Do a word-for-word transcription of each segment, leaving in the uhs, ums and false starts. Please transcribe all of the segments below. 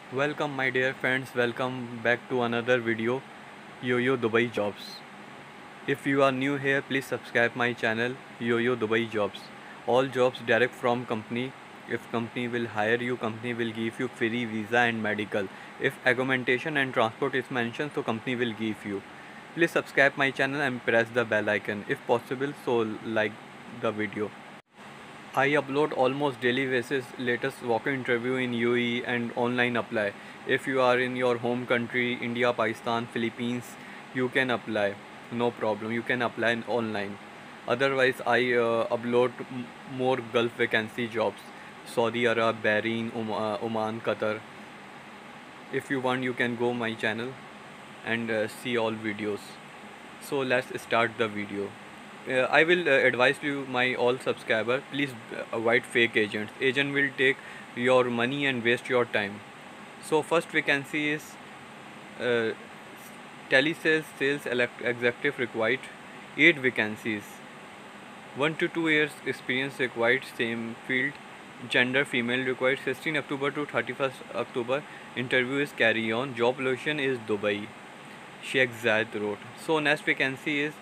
Welcome my dear friends, welcome back to another video, Yoyo Dubai Jobs. If you are new here, please subscribe my channel, Yoyo Dubai Jobs. All jobs direct from company. If company will hire you, company will give you free visa and medical. If accommodation and transport is mentioned, so company will give you. Please subscribe my channel and press the bell icon. If possible, so like the video. I upload almost daily basis latest walk-in interview in U A E and online apply. If you are in your home country, India, Pakistan, Philippines, you can apply. No problem. You can apply online. Otherwise, I uh, upload m- more Gulf vacancy jobs. Saudi Arab, Bahrain, Om- uh, Oman, Qatar. If you want, you can go my channel and uh, see all videos. So let's start the video. uh, I will uh, advise you my all subscriber, please uh, avoid fake agents. Agent will take your money and waste your time. So first vacancy is uh, telesales sales elect- executive required, eight vacancies, one to two years experience required, same field, gender female required, sixteen October to thirty-first October, interview is carry on, job location is Dubai, Sheikh Zayed Road. So next vacancy is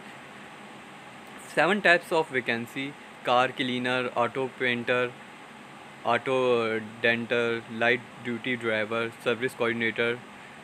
seven types of vacancy: car cleaner, auto painter, auto denter, light duty driver, service coordinator,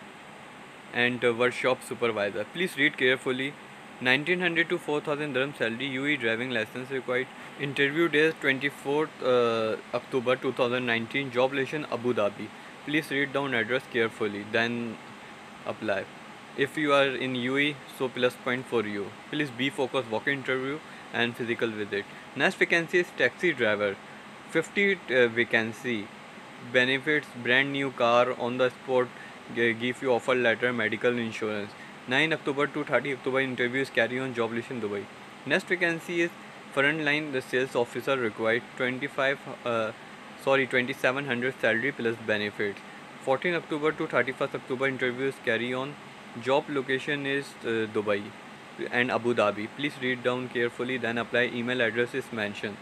and uh, workshop supervisor. Please read carefully. nineteen hundred to four thousand dirham salary, U E driving license required. Interview date twenty-fourth uh, October two thousand nineteen. Job location Abu Dhabi. Please read down address carefully, then apply. If you are in U A E, so plus point for you. Please be focused, walk interview and physical visit. Next vacancy is taxi driver. fifty uh, vacancy. Benefits: brand new car on the spot, g- give you offer letter, medical insurance. nine October to thirty October, interviews carry on, job location Dubai. Next vacancy is front line the sales officer required, twenty-five uh, sorry twenty-seven hundred salary plus benefits. fourteen October to thirty-first October, interviews carry on, job location is uh, Dubai and Abu Dhabi. Please read down carefully, then apply. Email address is mentioned.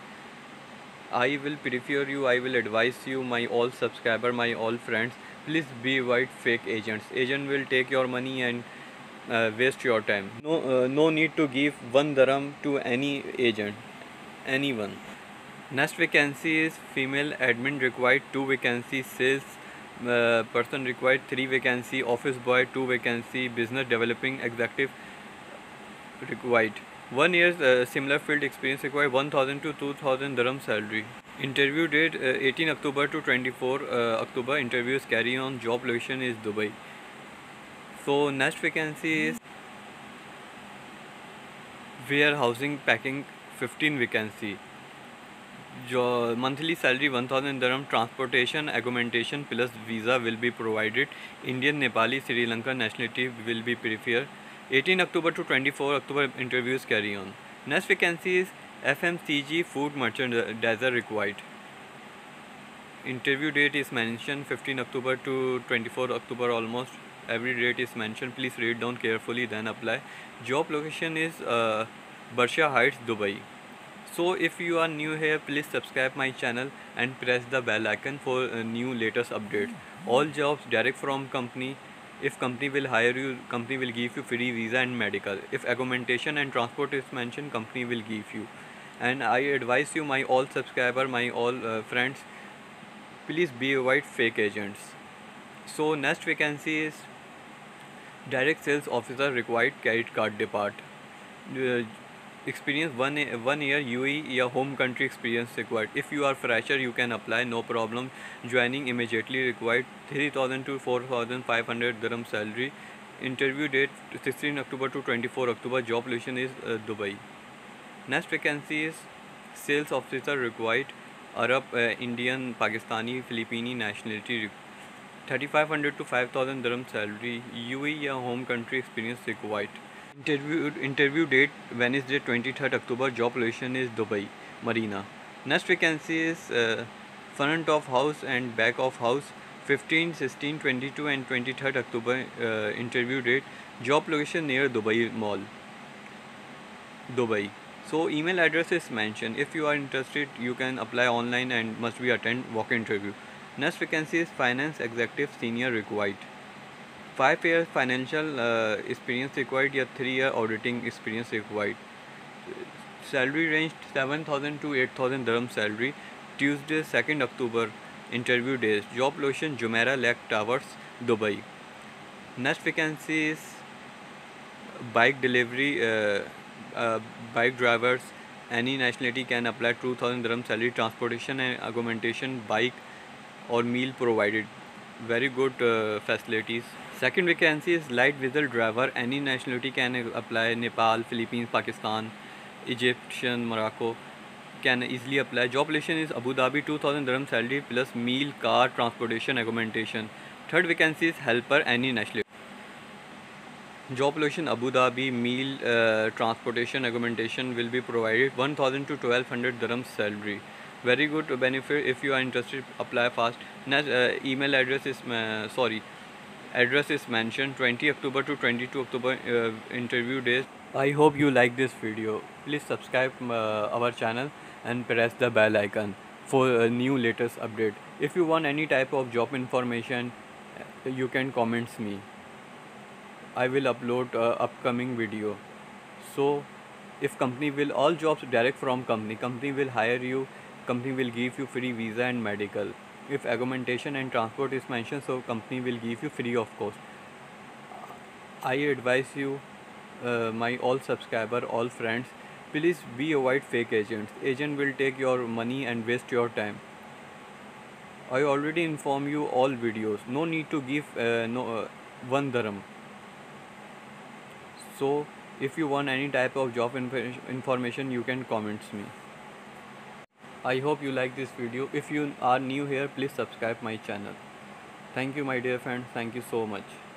I will prefer you, I will advise you, my all subscriber, my all friends, please be avoid fake agents. Agent will take your money and uh, waste your time. No, uh, no need to give one dirham to any agent, anyone. Next vacancy is female admin required, two vacancy, sales uh, person required, three vacancy, office boy, two vacancy, business developing executive required. One year's uh, similar field experience required, one thousand to two thousand dirham salary. Interview date uh, eighteen October to twenty-four uh, October. Interviews carry on. Job location is Dubai. So next vacancy is warehousing packing, fifteen vacancy. Jo- monthly salary one thousand dirham. Transportation accommodation plus visa will be provided. Indian, Nepali, Sri Lanka nationality will be preferred. eighteen October to twenty-four October, interviews carry on. Next vacancy is F M C G food merchandiser required. Interview date is mentioned fifteen October to twenty-four October, almost every date is mentioned. Please read down carefully, then apply. Job location is uh, Barsha Heights, Dubai. So if you are new here, please subscribe my channel and press the bell icon for uh, new latest updates. All jobs direct from company. If company will hire you, company will give you free visa and medical. If accommodation and transport is mentioned, company will give you. And I advise you, my all subscriber, my all uh, friends, please be avoid fake agents. So next vacancy is direct sales officer required, credit card depart. Uh, experience one one year U A E या home country experience required. If you are fresher, you can apply, no problem. Joining immediately required, three thousand to four thousand five hundred dirham salary. Interview date sixteen October to twenty-four October. Job location is uh, Dubai. Next vacancy is sales officer required, Arab, uh, Indian, Pakistani, Filipino nationality, thirty-five hundred to five thousand dirham salary, U A E या home country experience required. Interview interview date Wednesday twenty-third October. Job location is Dubai Marina. Next vacancy is uh, front of house and back of house, fifteen, sixteen, twenty-two and twenty-third October. Uh, interview date. Job location near Dubai Mall, Dubai. So email address is mentioned. If you are interested, you can apply online and must be attend walk interview. Next vacancy is finance executive senior required. Five years financial uh, experience required या three year auditing experience required. Salary range seven thousand to eight thousand dirham salary. Tuesday second October interview days. Job location Jumeirah Lake Towers, Dubai. Next vacancy is bike delivery uh, uh, bike drivers. Any nationality can apply two thousand dirham salary, transportation and accommodation, bike or meal provided. Very good uh, facilities. Second vacancy is light vehicle driver. Any nationality can apply. Nepal, Philippines, Pakistan, Egyptian, Morocco can easily apply. Job location is Abu Dhabi, two thousand dirham salary plus meal, car, transportation, accommodation. Third vacancy is helper. Any nationality. Job location Abu Dhabi, meal, uh, transportation, accommodation will be provided. one thousand to twelve hundred dirham salary. Very good benefit. If you are interested, apply fast. Next, uh, email address is uh, sorry, address is mentioned. twenty October to twenty-two October uh, interview days. I hope you like this video. Please subscribe uh, our channel and press the bell icon for a new latest update. If you want any type of job information, you can comment me. I will upload uh, upcoming video. So if company will, all jobs direct from company, company will hire you, company will give you free visa and medical. If accommodation and transport is mentioned, so company will give you free of cost. I advise you, uh, my all subscriber, all friends, please be avoid fake agents. Agent will take your money and waste your time. I already inform you all videos. No need to give uh, no uh, one dirham. So if you want any type of job inf information, you can comment me. I hope you like this video. If you are new here, please subscribe my channel. Thank you my dear friends. Thank you so much.